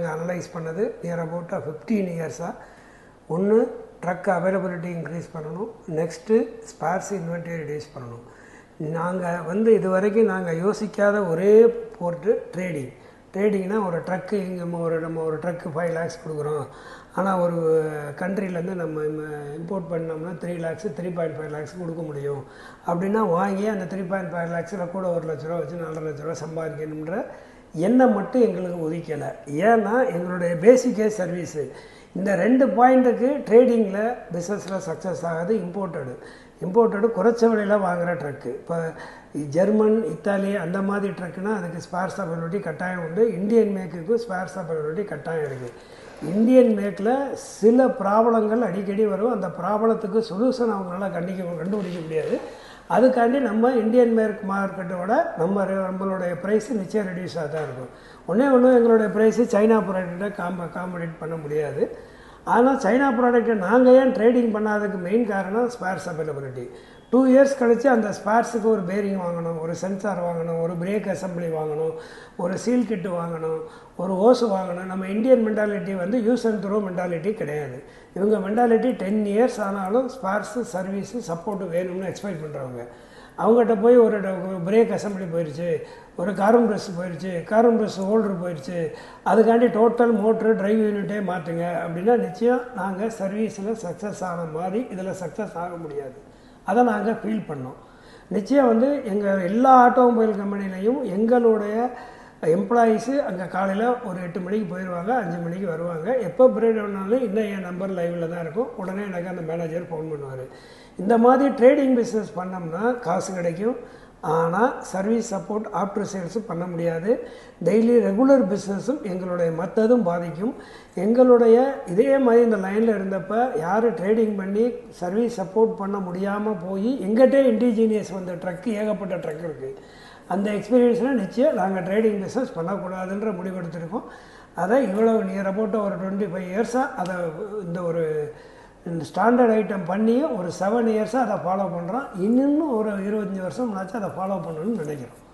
நாங்கள் அனலைஸ் பண்ணது near about 15 இயர்ஸாக. ஒன்று, ட்ரக் அவைலபிலிட்டி இன்க்ரீஸ் பண்ணணும். நெக்ஸ்ட்டு ஸ்பேர்ஸ் இன்வென்டரி ரெடியூஸ் பண்ணணும். நாங்கள் இது வரைக்கும் நாங்கள் யோசிக்காத ஒரே போர்ட்டு ட்ரேடிங்னா ஒரு ட்ரக்கு இங்கே நம்ம ஒரு ட்ரக்கு 5 lakhs கொடுக்குறோம். ஆனால் ஒரு கண்ட்ரிலேருந்து நம்ம இம்போர்ட் பண்ணோம்னா 3 lakhs 3.5 lakhs கொடுக்க முடியும் அப்படின்னா வாங்கி அந்த 3.5 lakhஸில் கூட 1 லட்ச ரூபா வச்சு 4 லட்ச ரூபா சம்பாதிக்கணுன்ற எண்ணம் மட்டும் எங்களுக்கு ஒதுக்கலை. ஏன்னா எங்களுடைய பேசிக்கே சர்வீஸு. இந்த 2 பாயிண்ட்டுக்கு ட்ரேடிங்கில் பிஸ்னஸில் சக்ஸஸ் ஆகாது. இம்போர்ட்டடு குறைச்ச விலையில் வாங்குகிற ட்ரக்கு. இப்போ ஜெர்மன், இத்தாலி அந்த மாதிரி ட்ரக்குனா அதுக்கு ஸ்பேர்ஸ் அவைலபிலிட்டி கட்டாயம் உண்டு. இந்தியன் மேக்குக்கு ஸ்பேர்ஸ் அவைலபிலிட்டி கட்டாயம் இருக்குது. இந்தியன் மேக்கில் சில ப்ராப்ளங்கள் அடிக்கடி வரும். அந்த ப்ராப்ளத்துக்கு சொல்யூஷன் அவங்களால கண்டுபிடிக்க முடியாது. அதுக்காண்டி நம்ம இந்தியன் மார்க்கெட்டோட நம்மளுடைய ப்ரைஸு நிச்சயம் ரெடியூஸாக தான் இருக்கும். ஒன்று எங்களுடைய ப்ரைஸு சைனா ப்ராடக்ட்டை காம்படேட் பண்ண முடியாது. ஆனால் சைனா ப்ராடக்ட்டை நாங்கள் ஏன் ட்ரேடிங் பண்ணாததுக்கு மெயின் காரணம் ஸ்பேர்ஸ் அவைலபிலிட்டி. 2 years கழித்து அந்த ஸ்பேர்ஸுக்கு ஒரு பேரிங் வாங்கணும், ஒரு சென்சார் வாங்கணும், ஒரு பிரேக் அசம்பிளி வாங்கணும், ஒரு சீல் கிட்டு வாங்கணும், ஒரு ஓஸு வாங்கணும். நம்ம Indian mentality use and throw mentality கிடையாது. இவங்க மென்டாலிட்டி 10 years ஆனாலும் ஸ்பேர்ஸு சர்வீஸு சப்போர்ட்டு வேணும்னு எக்ஸ்பெக்ட் பண்ணுறவங்க. அவங்ககிட்ட போய் ஒரு பிரேக் அசம்பிளி போயிடுச்சு, ஒரு கார்பன் ப்ரெஸ் போயிடுச்சு, கார்பன் ப்ரெஸ் ஹோல்டர் போயிடுச்சு, அதுக்காண்டி டோட்டல் மோட்ரு டிரைவ் யூனிட்டே மாற்றுங்க அப்படின்னா நிச்சயம் நாங்கள் சர்வீஸில் சக்ஸஸ் ஆன மாதிரி இதில் சக்ஸஸ் ஆக முடியாது. அதை நாங்கள் ஃபீல் பண்ணோம். நிச்சயம் எங்கள் எல்லா ஆட்டோமொபைல் கம்பெனிலையும் எங்களுடைய எம்ப்ளாயீஸு அங்கே காலையில் ஒரு 8 மணிக்கு போயிடுவாங்க, 5 மணிக்கு வருவாங்க. எப்போ பிரேக் ஆனாலும் இன்னும் என் நம்பர் லைவில் தான் இருக்கும். உடனே எனக்கு அந்த மேனேஜர் ஃபோன் பண்ணுவார். இந்த மாதிரி ட்ரேடிங் பிஸ்னஸ் பண்ணோம்னா காசு கிடைக்கும். ஆனால் சர்வீஸ் சப்போர்ட் ஆஃப்டர் சேல்ஸும் பண்ண முடியாது. டெய்லி ரெகுலர் பிஸ்னஸும் எங்களுடைய மற்றதும் பாதிக்கும். எங்களுடைய இதே மாதிரி இந்த லைனில் இருந்தப்போ யார் ட்ரேடிங் பண்ணி சர்வீஸ் சப்போர்ட் பண்ண முடியாமல் போய் எங்கிட்டே இண்டிஜீனியஸ் ட்ரக்கு ஏகப்பட்ட ட்ரக் இருக்குது. அந்த எக்ஸ்பீரியன்ஸில் நிச்சயம் நாங்கள் ட்ரேடிங் பிஸ்னஸ் பண்ணக்கூடாதுன்ற முடிவு எடுத்திருக்கோம். அதை இவ்வளோ நியர் அபவுட் ஒரு 25 இயர்ஸாக அதை இந்த ஸ்டாண்டர்ட் ஐட்டம் பண்ணி ஒரு 7 இயர்ஸாக அதை ஃபாலோ பண்ணுறோம். இன்னும் ஒரு 25 வருஷம் ஆச்சு அதை ஃபாலோ பண்ணணும்னு நினைக்கிறோம்.